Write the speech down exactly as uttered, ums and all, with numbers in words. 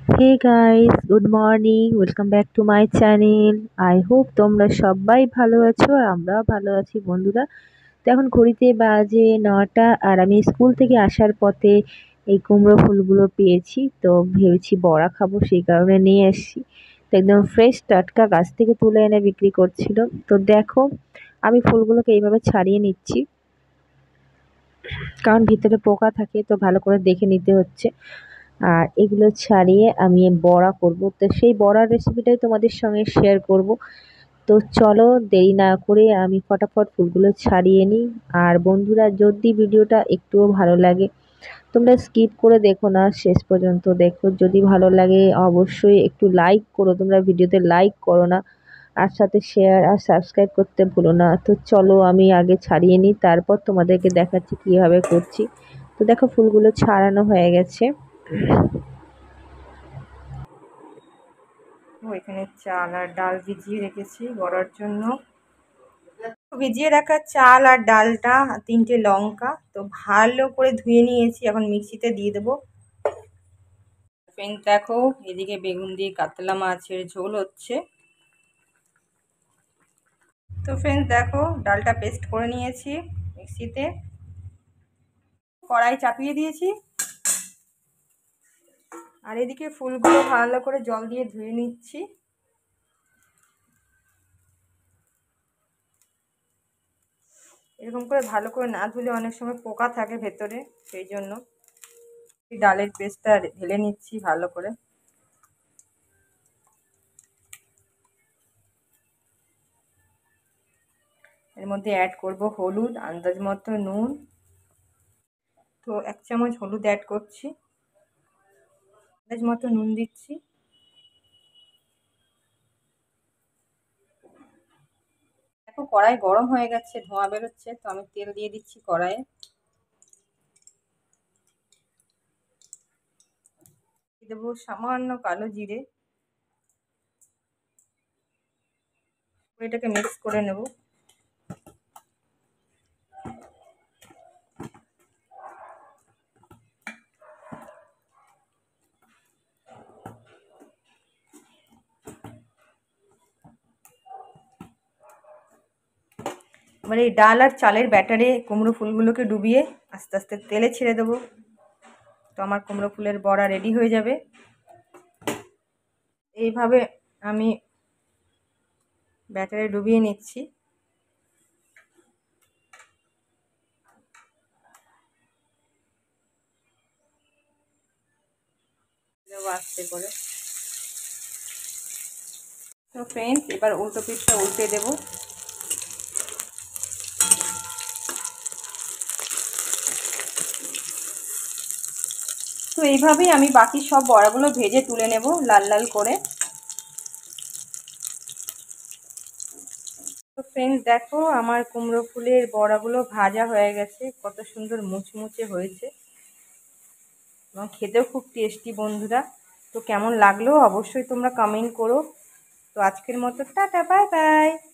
Hey guys, good morning. Welcome back to my channel. I hope তোমরা সবাই ভালো আছো আর আমরাও ভালো আছি বন্ধুরা। তো এখন ঘড়িতে বাজে নটা আর আমি স্কুল থেকে আসার পথে এই কুমড়ো ফুলগুলো পেয়েছি। তো ভেবেছি বড়া খাবো সেই কারণে নিয়ে এসেছি। তো একদম ফ্রেশ টাটকা গাছ থেকে তুলে এনে বিক্রি করছিল। তো দেখো আমি ফুলগুলোকে এইভাবে ছাড়িয়ে নিচ্ছি কারণ ভিতরে পোকা থাকে তো ভালো করে দেখে নিতে হচ্ছে। আর এগুলো ছাড়িয়ে আমি বড়া করব, তো সেই বড়ার রেসিপিটাই তোমাদের সঙ্গে শেয়ার করব। তো চলো দেরি না করে আমি ফটাফট ফুলগুলো ছাড়িয়ে নিই। আর বন্ধুরা, যদি ভিডিওটা একটুও ভালো লাগে তোমরা স্কিপ করে দেখো না, শেষ পর্যন্ত দেখো। যদি ভালো লাগে অবশ্যই একটু লাইক করো, তোমরা ভিডিওতে লাইক করো না, আর সাথে শেয়ার আর সাবস্ক্রাইব করতে ভুলো না। তো চলো আমি আগে ছাড়িয়ে নিই, তারপর তোমাদেরকে দেখাচ্ছি কীভাবে করছি। তো দেখো ফুলগুলো ছাড়ানো হয়ে গেছে। ও এখানে চাল আর ডাল ভিজিয়ে রেখেছি বড়ার জন্য। ভিজিয়ে রাখা চাল আর ডালটা, তিনটে লঙ্কা তো ভালো করে ধুয়ে নিয়েছি, এখন মিক্সিতে দিয়ে দেবো। ফ্রেন্ড দেখো, এদিকে বেগুন দিয়ে কাতলা মাছের ঝোল হচ্ছে। তো ফ্রেন্ড দেখো, ডালটা পেস্ট করে নিয়েছি মিক্সিতে, কড়াই চাপিয়ে দিয়েছি। আর এদিকে ফুলগুলো ভালো করে জল দিয়ে ধুয়ে নিচ্ছি। এরকম করে ভালো করে না ধুলে অনেক সময় পোকা থাকে ভেতরে, সেই জন্য ডালের পেস্টটা ঢেলে নিচ্ছি ভালো করে। এর মধ্যে অ্যাড করব হলুদ, আন্দাজ মতো নুন। তো এক চামচ হলুদ অ্যাড করছি, আন্দাজ মতো নুন দিচ্ছি। দেখো কড়াই গরম হয়ে গেছে, ধোঁয়া বেরোচ্ছে, তো আমি তেল দিয়ে দিচ্ছি কড়াইয়ে। দিয়ে দেবো সামান্য কালো জিরে। এটাকে মিক্স করে নেব। এবার এই ডাল আর চালের ব্যাটারে কুমড়ো ফুলগুলোকে ডুবিয়ে আস্তে আস্তে তেলে ছেড়ে দেবো। তো আমার কুমড়ো ফুলের বড়া রেডি হয়ে যাবে। এইভাবে আমি ব্যাটারে ডুবিয়ে নিচ্ছি। আস্তে করে। তো ফ্রেন্ডস, এবার উল্টো পিঠটা উল্টে দেবো। তো এইভাবেই আমি বাকি সব বড়াগুলো ভেজে তুলে নেব লাল লাল করে। তো ফ্রেন্ডস দেখো, আমার কুমড়ো ফুলের বড়াগুলো ভাজা হয়ে গেছে, কত সুন্দর মুচমুচে হয়েছে এবং খেতেও খুব টেস্টি বন্ধুরা। তো কেমন লাগলো অবশ্যই তোমরা কমেন্ট করো। তো আজকের মতো টাটা, বাই বাই।